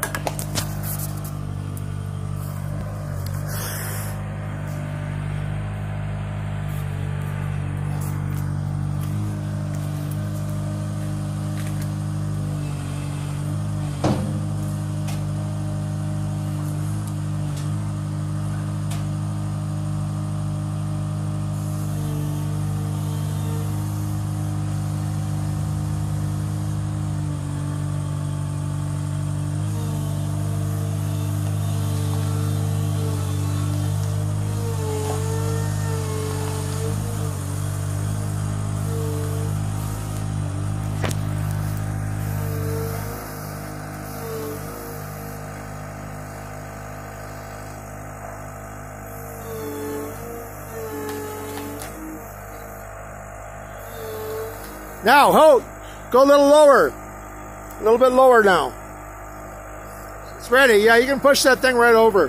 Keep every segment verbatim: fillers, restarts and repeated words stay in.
Now, hold. Go a little lower. A little bit lower now. It's ready. Yeah, you can push that thing right over.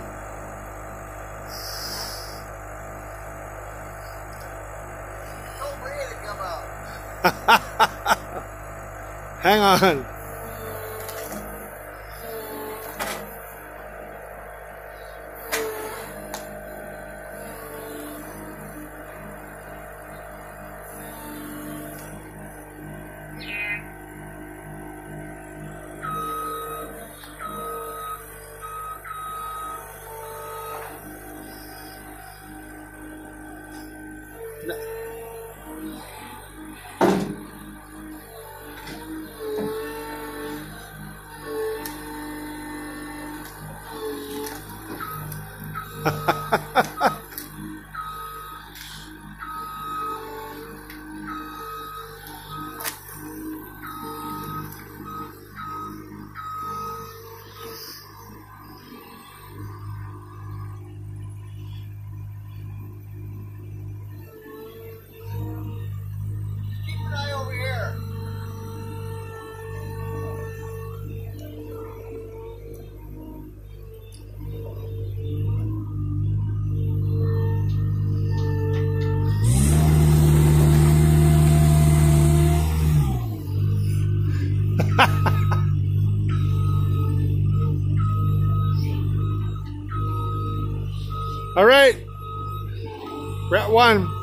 Don't wait to come out. Hang on. Keep an eye over here. All right. We're at one.